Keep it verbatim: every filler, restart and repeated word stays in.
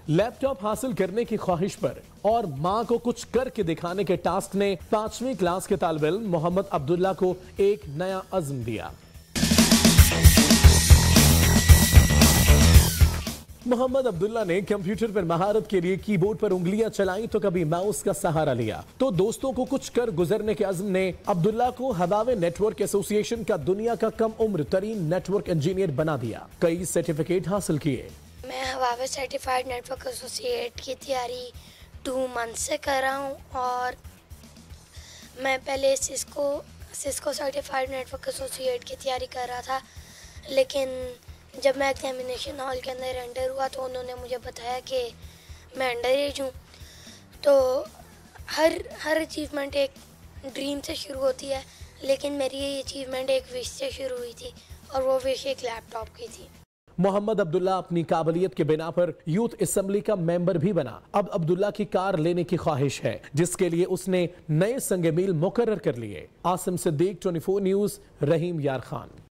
Laptop हासिल करने की ख्वाहिश पर और मां को कुछ करके दिखाने के टास्क ने पांचवी क्लास के तालिब इल्म मोहम्मद अब्दुल्ला को एक नया अज़्म दिया। मोहम्मद अब्दुल्ला ने कंप्यूटर पर महारत के लिए कीबोर्ड पर उंगलियां चलाई तो कभी माउस का सहारा लिया, तो दोस्तों को कुछ कर गुजरने के अज़्म ने अब्दुल्ला को हवावे नेटवर्क एसोसिएशन का दुनिया का कम उम्र तरीन नेटवर्क इंजीनियर बना दिया। कई सर्टिफिकेट हासिल किए। मैं हवावे सर्टिफाइड नेटवर्क एसोसिएट की तैयारी टू मंथ से कर रहा हूँ और मैं पहले Cisco Cisco certified network associate की तैयारी कर रहा था, लेकिन जब मैं एग्जामिनेशन हॉल के अंदर एंटर हुआ तो उन्होंने मुझे बताया कि मैं अंडर एज हूँ। तो हर हर अचीवमेंट एक ड्रीम से शुरू होती है, लेकिन मेरी ये अचीवमेंट एक विश से शुरू हुई थी और वो विश एक लैपटॉप की थी। मोहम्मद अब्दुल्ला अपनी काबिलियत के बिना पर यूथ असेंबली का मेंबर भी बना। अब अब्दुल्ला की कार लेने की ख्वाहिश है, जिसके लिए उसने नए संग मील मुकर्रर कर लिए। आसिम सिद्दीक, चौबीस न्यूज़, रहीम यार खान।